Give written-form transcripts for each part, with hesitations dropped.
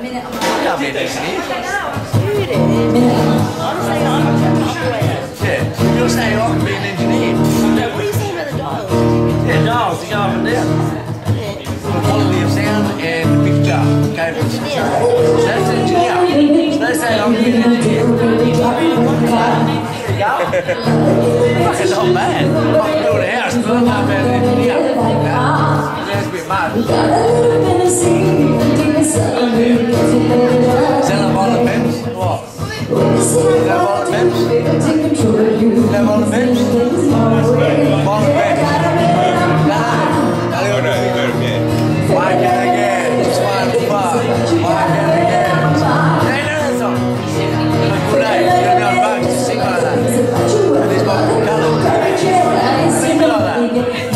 minute. I'll be an engineer. Yeah, you're saying I can be an engineer. What are you saying about the dials? Yeah, dials, they go up and down. The quality of sound and picture cables. That's an engineer. So they say I'm an engineer. There you go. Fucking not bad. I can build a house, but I don't know about an engineer. That's a bit mad. Is that a violent peps? What? Is that a violent peps? Is that violent peps? Violent peps. Why can't I get this one fuck? Why can't I get it? Hey, no, that's all. Good day. You're going to be on bugs to sing like that. And this one from colour. Sing me like that.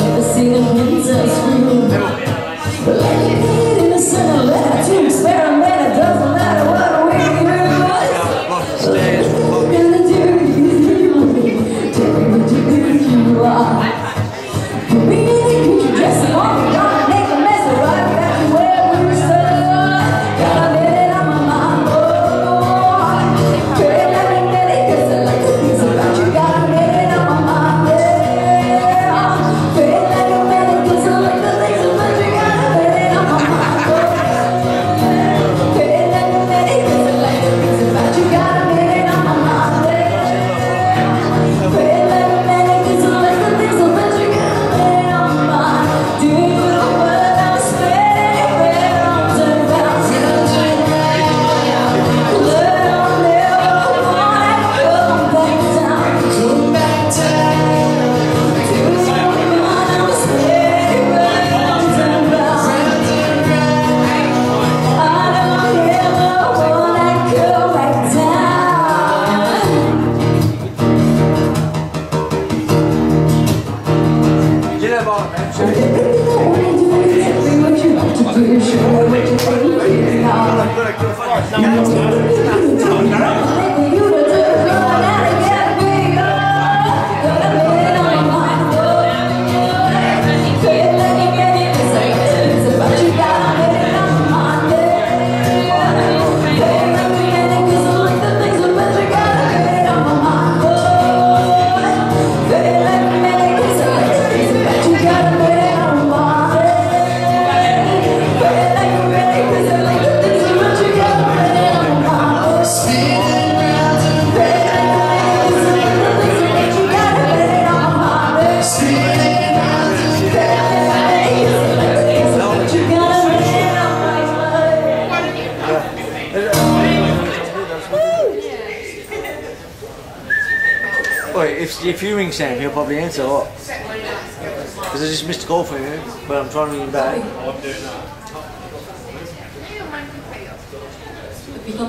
If you ring Sam, he'll probably answer a lot. Because I just missed a call from him, but I'm trying to ring him back.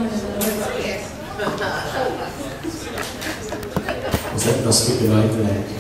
Was that not speaking right?